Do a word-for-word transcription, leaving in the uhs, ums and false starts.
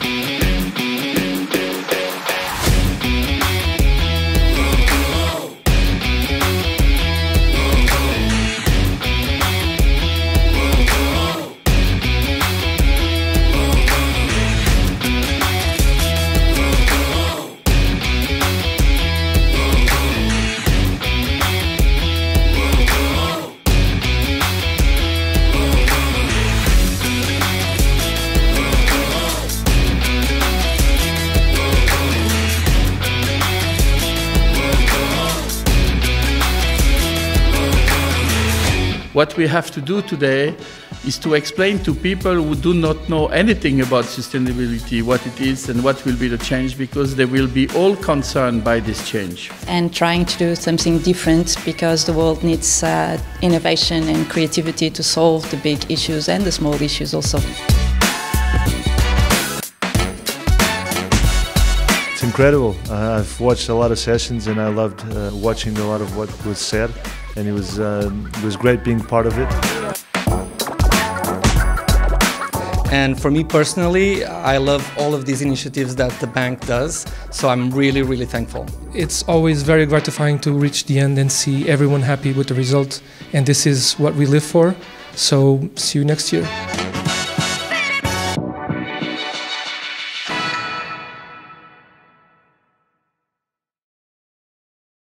What we have to do today is to explain to people who do not know anything about sustainability what it is and what will be the change, because they will be all concerned by this change. And trying to do something different, because the world needs uh, innovation and creativity to solve the big issues and the small issues also. It's incredible. Uh, I've watched a lot of sessions and I loved uh, watching a lot of what was said, and it was, uh, it was great being part of it. And for me personally, I love all of these initiatives that the bank does, so I'm really, really thankful. It's always very gratifying to reach the end and see everyone happy with the result, and this is what we live for, so see you next year.